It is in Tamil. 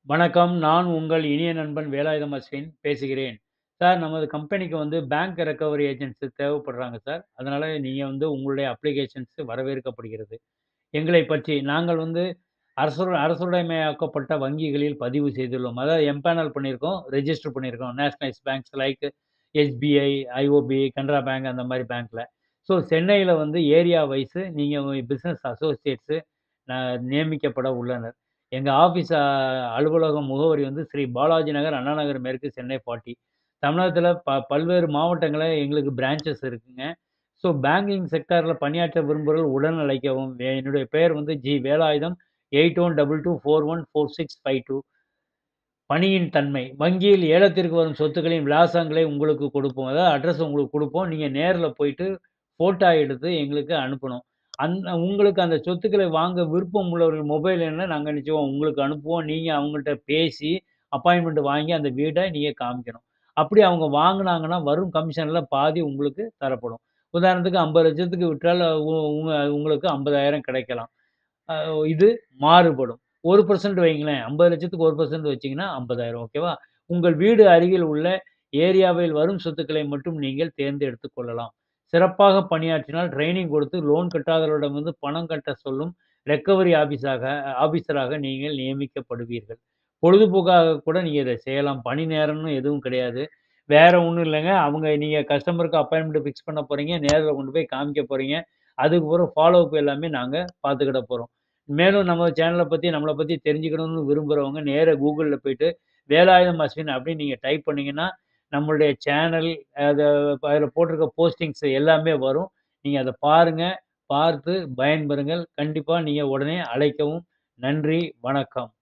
வணக்கம். நான் உங்கள் இனிய நண்பன் வேலாயுதம் அஸ்வின் பேசுகிறேன். சார் நமது கம்பெனிக்கு பேங்க் ரெக்கவரி ஏஜென்ட்ஸ் தேவைப்படுறாங்க சார். அதனால நீங்க உங்களுடைய அப்ளிகேஷன்ஸ் வரவேற்கப்படுகிறது. எங்களை பற்றி நாங்கள் அரசுடைமையாக்கப்பட்ட வங்கிகளில் பதிவு செய்துள்ளோம். அதாவது எம்பேனல் பண்ணியிருக்கோம், ரெஜிஸ்டர் பண்ணியிருக்கோம். Nationalised banks like SBI, IOB, Canara bank அந்த மாரி பேங்க்ல. ஸோ சென்னையில ஏரியா வைஸ் நீங்க பிசினஸ் அசோசியேட்ஸ் நியமிக்கப்பட உள்ளனர். எங்க ஆஃபீஸ் அலுவலகம் முகவரி ஸ்ரீ பாலாஜி நகர், அண்ணா நகர் மேற்கு, சென்னை 40. தமிழகத்தில பல்வேறு மாவட்டங்கள்ல எங்களுக்கு பிரான்ச்சஸ் இருக்குங்க. ஸோ பேங்கிங் செக்டார்ல பணியாற்ற விரும்புபவர்கள் உடன் அழைக்கவும். என்னுடைய பெயர் ஜி. வேலாயுதம் 8122414652. பணியின் தன்மை. வங்கியில் ஏலத்திற்கு வரும் சொத்துக்களின் விலாசங்களை உங்களுக்கு கொடுப்போம். அதாவது அட்ரஸ் உங்களுக்கு குடுப்போம். நீங்க நேர்ல போயிட்டு ஃபோட்டோ எடுத்து எங்களுக்கு அனுப்பணும். உங்களுக்கு அந்த சொத்துக்களை வாங்க விருப்பம் உள்ளவர்கள் மொபைல் எண்ண நாங்க என்ன செய்வோம், உங்களுக்கு அனுப்புவோம். நீங்க அவங்கள்ட்ட பேசி அப்பாயின்ட்மென்ட் வாங்கி அந்த வீட நீங்க காமிக்கணும். அப்படி அவங்க வாங்குனாங்கன்னா, வரும் கமிஷன்ல பாதி உங்களுக்கு தரப்படும். உதாரணத்துக்கு 50,00,000க்கு விற்றால் உங்களுக்கு 50,000 கிடைக்கலாம். அ இது மாறுபடும். 1% வைங்களேன். 50,00,000க்கு 1% வச்சீங்கன்னா 50,000 ஓகேவா? உங்கள் வீடு அருகில் உள்ள ஏரியாவில் வரும் சொத்துக்களை மட்டும் நீங்கள் தேர்ந்தெடுத்துக் கொள்ளலாம். சிறப்பாக பணியாற்றினால் ட்ரெய்னிங் கொடுத்து லோன் கட்டாதவர்களிடம் பணம் கட்ட சொல்லும் ரெக்கவரி ஆபிசராக நீங்கள் நியமிக்கப்படுவீர்கள். பொழுதுபோக்காக கூட நீங்க இத செய்யலாம். பணி நேரம்னு எதுவும் கிடையாது. வேற ஒண்ணும் இல்லங்க. நீங்க கஸ்டமருக்கு அப்பாயின்ட்மென்ட் ஃபிக்ஸ் பண்ண போறீங்க. நேர்ல கொண்டு போய் காமிக்க போறீங்க. அதுக்கு பிறகு ஃபாலோ அப் எல்லாமே நாங்க பார்த்துக்கிட போறோம். மேலும் நம்ம சேனல பத்தி, நம்மள பத்தி தெரிஞ்சுக்கணும்னு விரும்புறவங்க நேரா Googleல போயிட்டு வேலாயுதம் அஸ்வின் அப்படின்னு நீங்க டைப் பண்ணீங்கன்னா, நம்மளுடைய சேனல் அத அதில போட்டிருக்க போஸ்டிங்ஸ் எல்லாமே வரும். நீங்க அத பாருங்க. பார்த்து பயன்பெறுங்கள். கண்டிப்பா நீங்க உடனே அழைக்கவும். நன்றி, வணக்கம்.